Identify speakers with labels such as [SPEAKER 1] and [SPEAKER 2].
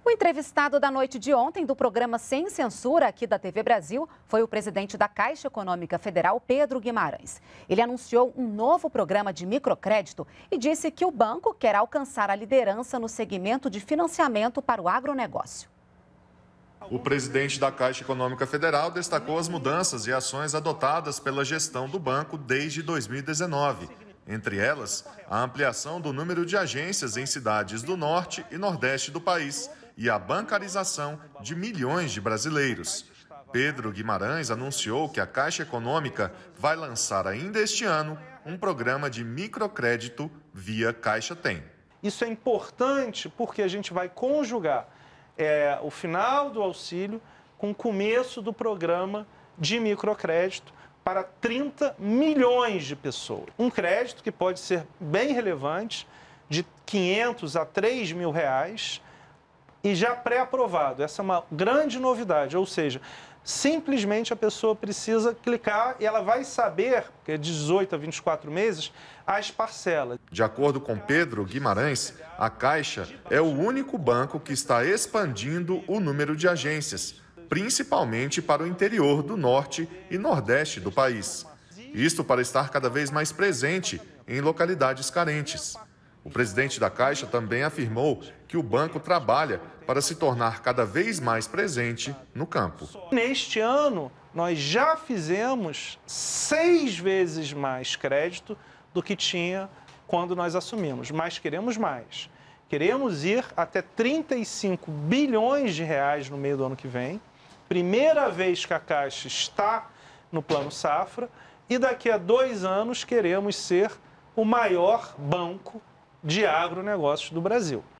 [SPEAKER 1] O entrevistado da noite de ontem do programa Sem Censura aqui da TV Brasil foi o presidente da Caixa Econômica Federal, Pedro Guimarães. Ele anunciou um novo programa de microcrédito e disse que o banco quer alcançar a liderança no segmento de financiamento para o agronegócio.
[SPEAKER 2] O presidente da Caixa Econômica Federal destacou as mudanças e ações adotadas pela gestão do banco desde 2019. Entre elas, a ampliação do número de agências em cidades do norte e nordeste do país e a bancarização de milhões de brasileiros. Pedro Guimarães anunciou que a Caixa Econômica vai lançar ainda este ano um programa de microcrédito via Caixa Tem.
[SPEAKER 3] Isso é importante porque a gente vai conjugar o final do auxílio com o começo do programa de microcrédito para 30 milhões de pessoas. Um crédito que pode ser bem relevante, de 500 a 3 mil reais, e já pré-aprovado. Essa é uma grande novidade, ou seja, simplesmente a pessoa precisa clicar e ela vai saber, que é 18 a 24 meses, as parcelas.
[SPEAKER 2] De acordo com Pedro Guimarães, a Caixa é o único banco que está expandindo o número de agências, principalmente para o interior do norte e nordeste do país. Isto para estar cada vez mais presente em localidades carentes. O presidente da Caixa também afirmou que o banco trabalha para se tornar cada vez mais presente no campo.
[SPEAKER 3] Neste ano, nós já fizemos 6 vezes mais crédito do que tinha quando nós assumimos, mas queremos mais. Queremos ir até 35 bilhões de reais no meio do ano que vem. Primeira vez que a Caixa está no Plano Safra e daqui a 2 anos queremos ser o maior banco de agronegócios do Brasil.